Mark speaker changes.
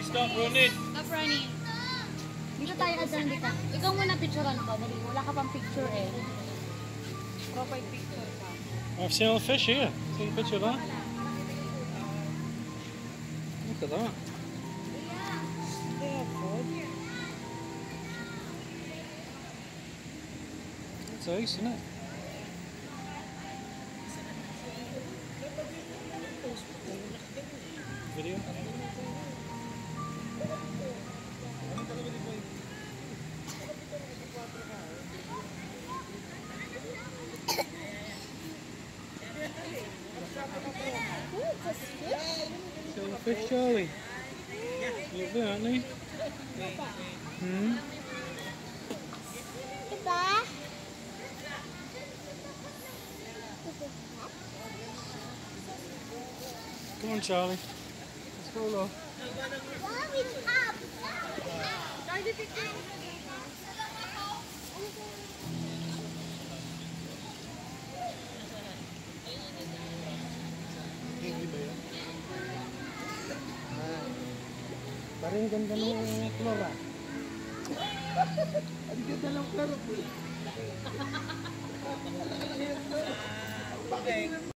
Speaker 1: stop running.
Speaker 2: Stop running. Dito tayo at dito. Ikaw muna picturean ko. Dali, wala ka pang picture eh. Profile picture ka.
Speaker 1: I've seen all the fish here. Take a picture of that. Look at that. It's ice, isn't it? Video. Fish, Charlie. Lovely, aren't they? Hmm. Come on, Charlie. Let's go, love.
Speaker 3: Parang ganda ng flora. Ang ganda ng flora.